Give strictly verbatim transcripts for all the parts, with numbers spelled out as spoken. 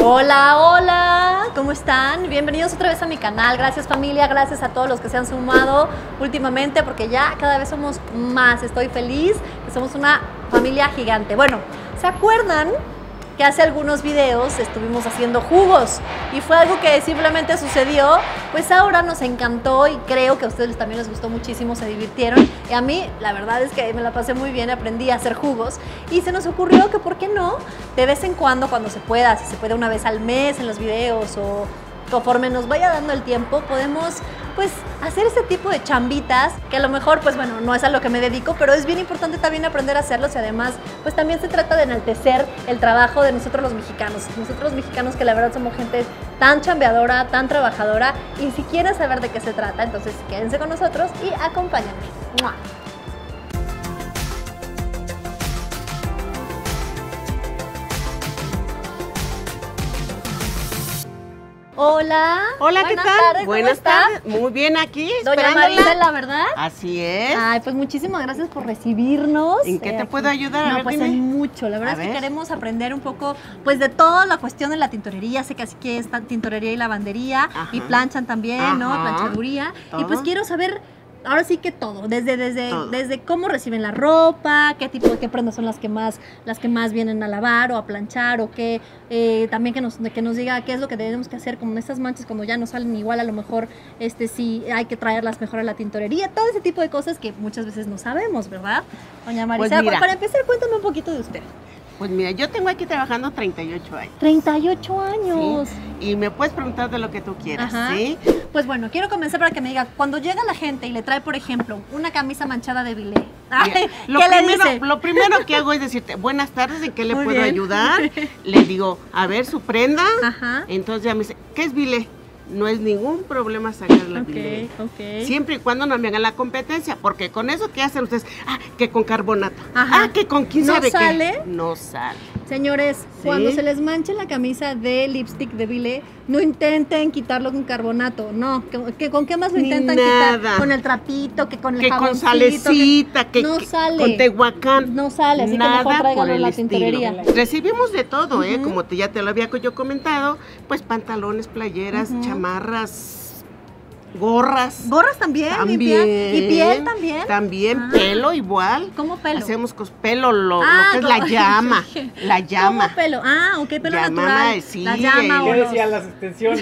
Hola, hola, ¿cómo están? Bienvenidos otra vez a mi canal. Gracias familia, gracias a todos los que se han sumado últimamente porque ya cada vez somos más. Estoy feliz que somos una familia gigante. Bueno, ¿se acuerdan que hace algunos videos estuvimos haciendo jugos y fue algo que simplemente sucedió? Pues ahora nos encantó y creo que a ustedes también les gustó muchísimo, se divirtieron y a mí la verdad es que me la pasé muy bien, aprendí a hacer jugos y se nos ocurrió que por qué no, de vez en cuando, cuando se pueda, si se puede una vez al mes en los videos o conforme nos vaya dando el tiempo, podemos pues hacer ese tipo de chambitas que a lo mejor pues bueno, no es a lo que me dedico, pero es bien importante también aprender a hacerlos y además pues también se trata de enaltecer el trabajo de nosotros los mexicanos, nosotros los mexicanos que la verdad somos gente tan chambeadora, tan trabajadora y si quieren saber de qué se trata, entonces quédense con nosotros y acompáñenme. ¡Mua! Hola. Hola, ¿qué Buenas tal? Tardes, ¿cómo Buenas está? tardes. Muy bien aquí, Doña Marisa, ¿verdad? Así es. Ay, pues muchísimas gracias por recibirnos. ¿En qué te aquí. puedo ayudar? A No, ver, pues dime. en mucho. La verdad A es que ver. queremos aprender un poco, pues de toda la cuestión de la tintorería. Sé que así que es tintorería y lavandería Ajá. y planchan también, ¿no? Ajá. Planchaduría. Y Todo. pues quiero saber. Ahora sí que todo, desde, desde, Todo. desde cómo reciben la ropa, qué tipo de qué prendas son las que más, las que más vienen a lavar o a planchar, o qué, eh, también que nos, que nos diga qué es lo que tenemos que hacer como en estas manchas cuando ya no salen igual, a lo mejor este sí hay que traerlas mejor a la tintorería, todo ese tipo de cosas que muchas veces no sabemos, ¿verdad? Doña Marisa, Pues mira. para empezar, cuéntame un poquito de usted. Pues mira, yo tengo aquí trabajando treinta y ocho años. treinta y ocho años. ¿Sí? Y me puedes preguntar de lo que tú quieras, Ajá. ¿sí? Pues bueno, quiero comenzar para que me diga, cuando llega la gente y le trae, por ejemplo, una camisa manchada de bilé, Mira, lo, ¿qué le primero, dice? lo primero que hago es decirte, buenas tardes, ¿en qué le Muy puedo bien. ayudar? Le digo, a ver, su prenda. Ajá. Entonces ya me dice, ¿qué es bilé? No es ningún problema sacar la Ok, bilé. ok. Siempre y cuando no me hagan la competencia, porque con eso que hacen ustedes, ah, que con carbonato, Ajá. ah, que con quién ¿No sabe sale? qué. No sale. Señores, Sí. cuando se les manche la camisa de lipstick de bilé, no intenten quitarlo con carbonato, no, que, que ¿con qué más lo Ni intentan nada. quitar? Con el trapito, que con el Que con jaboncito, salecita, que, no que sale. con tehuacán. No sale, así que Nada mejor tráiganlo por a el la estilo. tintorería. Recibimos de todo, ¿eh? Ujú. Como te, ya te lo había yo comentado, pues pantalones, playeras, Ujú. chamarras, gorras. Gorras también, También. limpiar. ¿Y piel también? También, Ah. pelo igual. ¿Cómo pelo? Hacemos con pelo, lo, lo Ah, que es como- la llama. La llama. ¿Cómo pelo? Ah, ok, pelo Llama, natural. sí, la llama el- o ¿Qué los... decían las extensiones?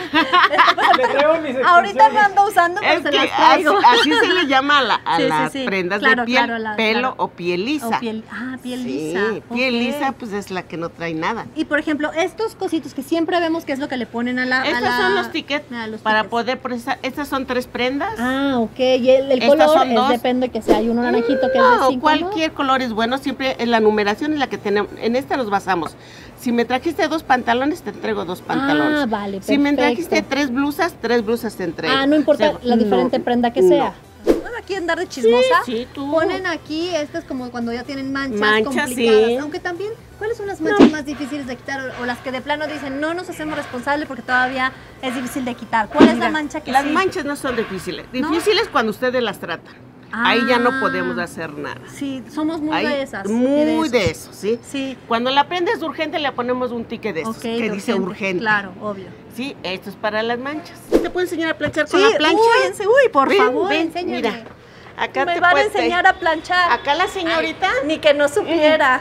Le traigo mis extensiones. Ahorita me ando usando, pero Es se que las así, traigo. así se le llama a, la- a Sí, sí, las sí. prendas Claro, de piel, claro, la- pelo claro. o piel lisa. O piel, ah, piel Sí, lisa. piel ok. lisa pues es la que no trae nada. Y por ejemplo, estos cositos que siempre vemos que es lo que le ponen a la... a Estos la- son los tickets a los para tickets. poder procesar. Estas son tres prendas. Ah, ok. Y el, el Estas color son es, dos. depende que sea. Hay uno naranjito que es de No, cinco, cualquier color es bueno, siempre en la numeración es la que tenemos, en esta nos basamos. Si me trajiste dos pantalones, te entrego dos pantalones. Ah, vale, Si me perfecto. trajiste tres blusas, tres blusas te entrego. Ah, no importa O sea, la diferente no, prenda que no. sea. Bueno, aquí andar de chismosa. Sí, sí, tú. Ponen aquí, esto es como cuando ya tienen manchas, Manchas, complicadas. sí. Aunque también, ¿cuáles son las manchas más difíciles de quitar? O, o las que de plano dicen, no nos hacemos responsables porque todavía es difícil de quitar. ¿Cuál es Mira, la mancha que Las sí? manchas no son difíciles. ¿No? Difíciles cuando ustedes las tratan. Ahí ya Ah. no podemos hacer nada. Sí, somos muy Ahí, de esas. y Muy de esos. eso, ¿sí? Sí. Cuando la prenda es urgente, le ponemos un ticket de esos Ok, que de dice urgente. Claro, obvio. Sí, esto es para las manchas. ¿Te puedo enseñar a planchar con Sí, la plancha? uy, ense- uy, por Ven, favor, ven, enséñame. mira. Acá Me te van a puedes- enseñar a planchar. Acá la señorita. Ay, ni que no supiera.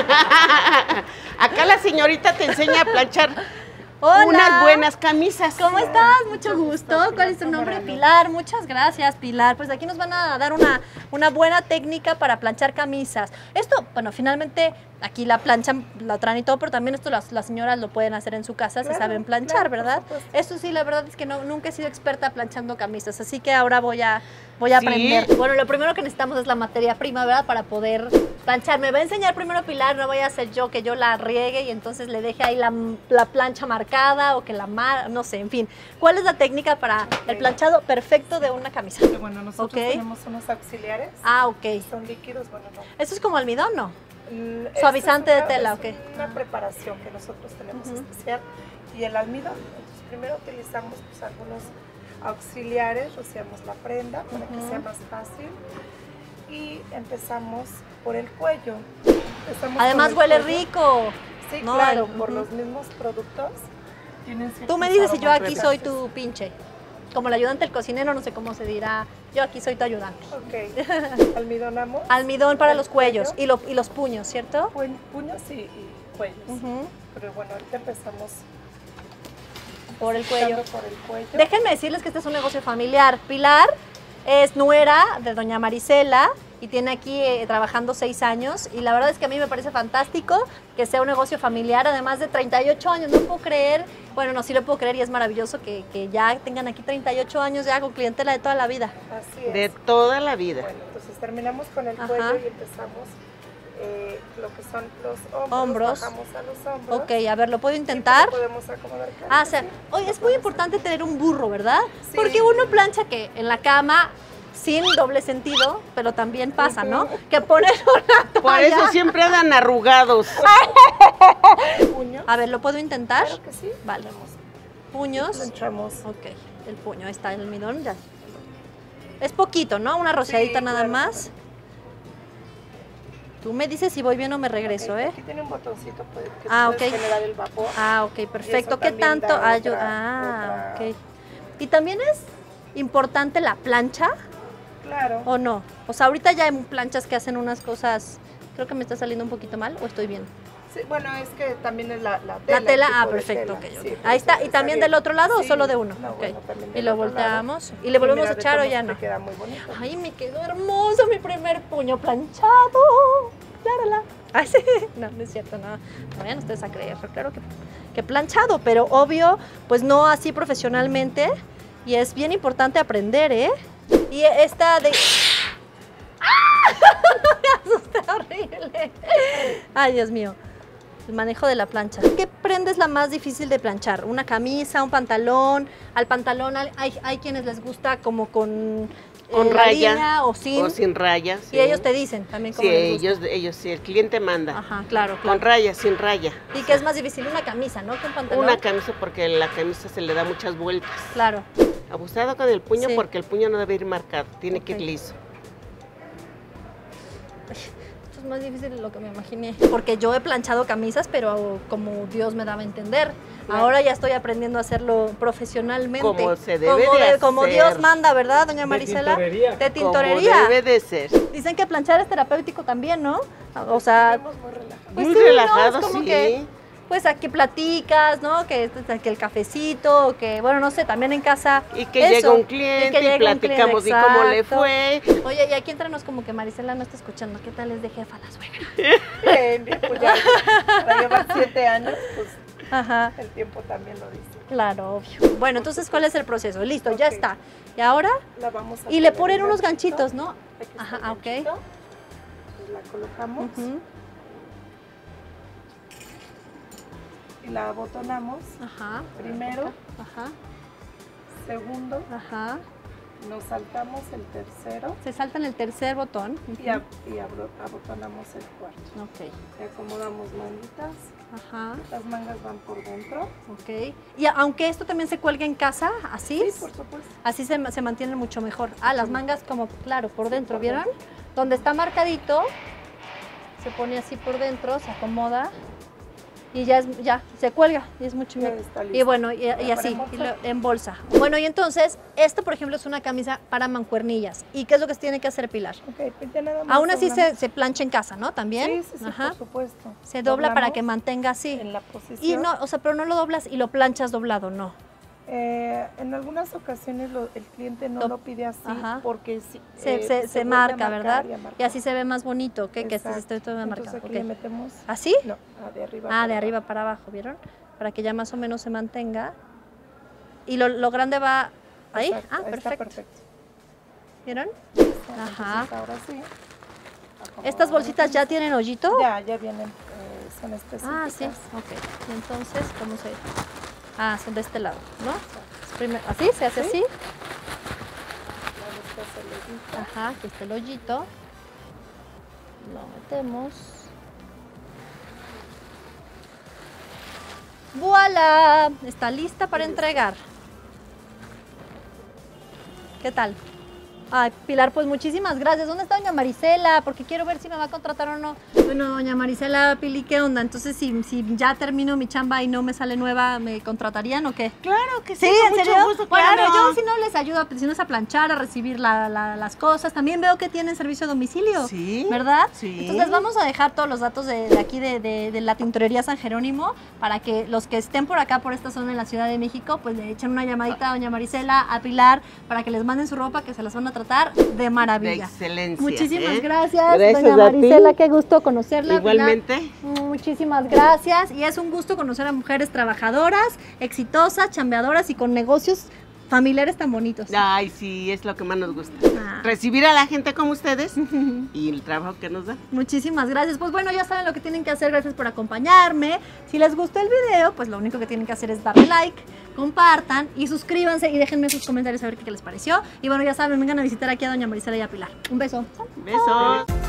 Acá la señorita te enseña a planchar Hola. unas buenas camisas. ¿Cómo estás? Mucho gusto. ¿Cuál es tu nombre? Pilar. Muchas gracias, Pilar. Pues aquí nos van a dar una, una buena técnica para planchar camisas. Esto, bueno, finalmente aquí la planchan, la traen y todo, pero también esto las, las señoras lo pueden hacer en su casa si Claro, saben planchar, claro, por ¿verdad? supuesto. Eso sí, la verdad es que no, nunca he sido experta planchando camisas, así que ahora voy a, voy a Sí. aprender. Bueno, lo primero que necesitamos es la materia prima, ¿verdad? Para poder planchar. Me va a enseñar primero Pilar, no voy a hacer yo que yo la riegue y entonces le deje ahí la, la plancha marcada o que la mar, no sé, en fin. ¿Cuál es la técnica para el planchado perfecto de una camisa? Bueno, nosotros Ok. tenemos unos auxiliares. Ah, ok. Son líquidos, bueno, no. Eso es como almidón, ¿no? Mm, Suavizante esta es de una- tela, es ¿ok? Una preparación que nosotros tenemos Ujú. especial. Y el almidón. Entonces, primero utilizamos pues, algunos auxiliares, rociamos la prenda para que Ujú. sea más fácil. Y empezamos por el cuello. Empezamos Además por el huele cuello. rico. Sí, ¿no? claro, El- por ujú. los mismos productos tienen Tú me ciertos dices si yo aromas aquí soy relajantes. tu pinche. Como la ayudante del cocinero, no sé cómo se dirá. Yo aquí soy tu ayudante. Ok, almidonamos. Almidón para el los cuellos cuello, y, lo- y los puños, ¿cierto? pu- puños y, y cuellos. Ujú. Pero bueno, ahorita empezamos Por el cuello. dando por el cuello. Déjenme decirles que este es un negocio familiar. Pilar es nuera de doña Marisela y tiene aquí eh, trabajando seis años. Y la verdad es que a mí me parece fantástico que sea un negocio familiar, además de treinta y ocho años. No puedo creer, bueno, no, sí lo puedo creer y es maravilloso que, que ya tengan aquí treinta y ocho años ya con clientela de toda la vida. Así es. De toda la vida. Bueno, entonces terminamos con el Ajá. cuello y empezamos eh, lo que son los hombros. Hombros. Bajamos a los hombros. Ok, a ver, ¿lo puedo Sí, intentar? pero podemos acomodar cada Ah, o sea, sí. oye, es muy importante tener un burro, ¿verdad? Sí. Porque uno plancha que en la cama, sin doble sentido, pero también pasa, ¿no? Ujú. Que pones una Por toalla. eso siempre andan arrugados. Puños. A ver, ¿lo puedo intentar? Claro que sí. Vale. Ponemos, Puños. planchamos. Ok, el puño, ahí está el almidón ya. Es poquito, ¿no? Una rociadita Sí, nada claro. más. Tú me dices si voy bien o me regreso, Ok, ¿eh? Aquí tiene un botoncito pues, que Ah, puede ok. generar el vapor. Ah, ok, perfecto. eso ¿Qué también tanto? da Ah, yo- otra- ah, otra- ok. ¿Y también es importante la plancha Claro. o no? O sea, ahorita ya hay planchas que hacen unas cosas. Creo que me está saliendo un poquito mal o estoy bien. Sí, bueno, es que también es la, la tela. La tela, el ah, tipo de perfecto, tela. ok, Sí, ok. por Ahí eso está. ¿Y también bien. del otro lado o Sí, solo de uno? no, Ok. bueno, también Y del lo otro lado. volteamos. ¿Y le volvemos mira, a de echar o todos ya te no? queda muy bonito. Ay, me quedó hermoso mi primer puño planchado. Clárala. Ay, sí. No, no es cierto, no. No vayan ustedes a creer. Claro que, que planchado, pero obvio, pues no así profesionalmente. Y es bien importante aprender, ¿eh? Y esta de... ¡Ah! Me asusté horrible. Ay, Dios mío. El manejo de la plancha. ¿Qué prenda es la más difícil de planchar? ¿Una camisa, un pantalón? Al pantalón hay, hay, hay quienes les gusta como con, eh, Con la raya, línea o sin. O sin rayas. Y ellos te dicen también cómo Sí, les gusta. ellos, ellos, sí, el cliente manda. Ajá, claro, claro. Con raya, sin raya. ¿Y qué es más difícil? Una camisa, ¿no? Que un pantalón. Una camisa porque la camisa se le da muchas vueltas. Claro. Abusado con el puño Sí. porque el puño no debe ir marcado, tiene que ir Ok. liso. Esto es más difícil de lo que me imaginé. Porque yo he planchado camisas, pero como Dios me daba a entender. Claro. Ahora ya estoy aprendiendo a hacerlo profesionalmente. Como se debe Como de Como hacer. Dios manda, ¿verdad, doña Marisela? tintorería. De tintorería. Como debe de ser. Dicen que planchar es terapéutico también, ¿no? O sea, Estamos muy relajados. pues Muy sí, ¿no? relajado, Es como sí. que, pues aquí platicas, ¿no? Que, que el cafecito, que bueno, no sé, también en casa. Y que eso. llega un Y que cliente y, llega un cliente, platicamos de cómo le exacto. fue. Oye, y aquí entre nos como que Marisela no está escuchando. ¿Qué tal es de jefa la suegra? Bien, bien, pues ya para llevar siete años, pues Ajá, el tiempo también lo dice. claro, obvio. Bueno, entonces, ¿cuál es el proceso? Listo, ya Ok. está. Y ahora, La vamos a y le poner ponen el unos ganchito. ganchitos, ¿no? Aquí está Ajá, el ah, ok. ganchito. Pues la colocamos Ujú. y la abotonamos. Ajá. Primero, Ajá, segundo, ajá. nos saltamos el tercero Se saltan el tercer botón. y, ab- y abro- abotonamos el cuarto. Ok, Y acomodamos manguitas. ajá, Las mangas van por dentro. ok. Y aunque esto también se cuelga en casa, así, Sí, por supuesto. así se, se mantienen mucho mejor. Ah, las mangas como, claro, por Sí, dentro, por ¿vieron? dentro. Donde está marcadito, se pone así por dentro, se acomoda y ya, es, ya se cuelga y es mucho Ya mejor. está Y listo. bueno, y, y ¿Para así, y embolsar? lo- en bolsa. Bueno, y entonces, esto por ejemplo es una camisa para mancuernillas. ¿Y qué es lo que se tiene que hacer, Pilar? Ok, pues ya nada más Aún así se, doblamos. se plancha en casa, ¿no? También. Sí, sí, sí, Ajá. por supuesto. Se dobla para Doblamos que mantenga así. en la posición. Y no, o sea, pero no lo doblas y lo planchas doblado, no. Eh, en algunas ocasiones lo- el cliente no Lo- lo pide así Ajá. porque sí, Se, eh, se, se vuelve a marca, marcar ¿verdad? y a marcar. Y así se ve más bonito, ¿ok? Que este Exacto. esté todo Entonces marcado. aquí ok. le metemos, ¿Así? no, ah, de arriba. Ah, para de arriba abajo. para abajo, ¿vieron? Para que ya más o menos se mantenga. Y lo, lo grande va ahí. Exacto, Ah, ahí está perfecto. perfecto. ¿Vieron? Entonces, Ajá. ahora sí. ¿Estas acomodamos. bolsitas ya tienen hoyito? Ya, ya vienen, eh, son específicas. Ah, sí. Ok. Y entonces, ¿cómo se...? Ah, son de este lado, ¿no? Primer- ¿Así? ¿Se hace Sí. así? Ya después se le quita. Ajá, aquí está el hoyito. Lo metemos. ¡Voilá! Está lista para entregar. ¿Qué tal? Ay, Pilar, pues muchísimas gracias. ¿Dónde está doña Marisela? Porque quiero ver si me va a contratar o no. Bueno, doña Marisela, Pili, ¿qué onda? Entonces, si, si ya termino mi chamba y no me sale nueva, ¿me contratarían o qué? Claro que sí, Sí, con ¿en mucho serio? gusto, Bueno, claro. mira, yo si no les ayudo, si no es a planchar, a recibir la, la, las cosas. También veo que tienen servicio a domicilio. Sí. ¿Verdad? Sí. Entonces vamos a dejar todos los datos de, de aquí de, de, de la tintorería San Jerónimo para que los que estén por acá, por esta zona en la Ciudad de México, pues le echen una llamadita a doña Marisela, a Pilar, para que les manden su ropa, que se las van a tratar de maravilla. De excelencia. Muchísimas ¿eh? gracias, Gracias doña a ti. Marisela, qué gusto conocerla. Igualmente. Pilar. Muchísimas gracias. Y es un gusto conocer a mujeres trabajadoras, exitosas, chambeadoras y con negocios familiares tan bonitos. Ay, sí, es lo que más nos gusta. Ah. Recibir a la gente como ustedes y el trabajo que nos dan. Muchísimas gracias. Pues bueno, ya saben lo que tienen que hacer. Gracias por acompañarme. Si les gustó el video, pues lo único que tienen que hacer es darle like, compartan y suscríbanse y déjenme sus comentarios a ver qué, qué les pareció. Y bueno, ya saben, vengan a visitar aquí a doña Marisela y a Pilar. Un beso. Besos.